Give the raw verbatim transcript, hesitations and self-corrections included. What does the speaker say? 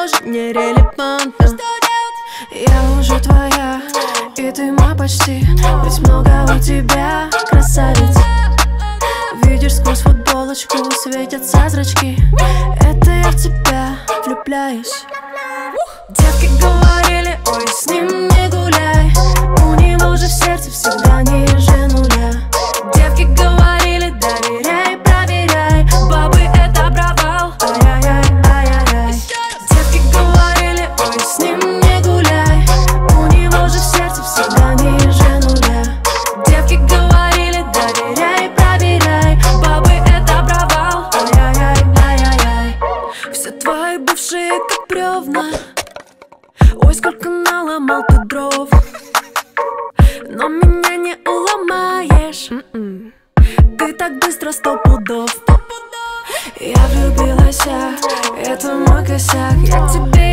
тоже нерелевантно. Я уже твоя, и ты мой почти. Ведь много у тебя красавиц. Видишь, сквозь футболочку светятся зрачки. Это я в тебя влюбляюсь. Девки говорили, ой, с ним не гуляй. У него же в сердце всегда ниже нуля. Девки говорили, доверяй, проверяй. Бабы это провал, ай-яй-яй, ай-яй-яй. Девки говорили, ой, с ним не гуляй. У него же в сердце всегда ниже нуля. Девки говорили, доверяй, проверяй. Бабы это провал, ай-яй-яй, ай-яй-яй. Все твои бывшие как бревна. Ой, сколько наломал ты дров, но меня не уломаешь. м-м. Ты так быстро сто пудов. Я влюбилась, это мой косяк. Я к тебе